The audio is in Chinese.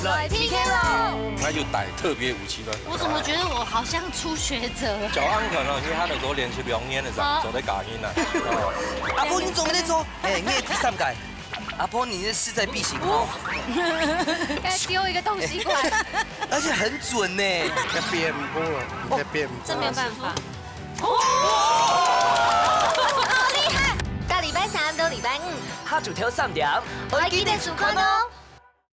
来 PK 咯！ 那就逮特别武器了。 我怎么觉得我好像初学者？ 小安可能因为他的都连续2年的走在假音了。 阿婆，你怎么在做？哎，你也第3改。阿婆，你是势在必行哦。 该给我一个东西过来。 而且很准呢。 要变波了，要变。 这没有办法。 好厉害！到礼拜3到禮拜5， 下晝3點， 我記得收看哦。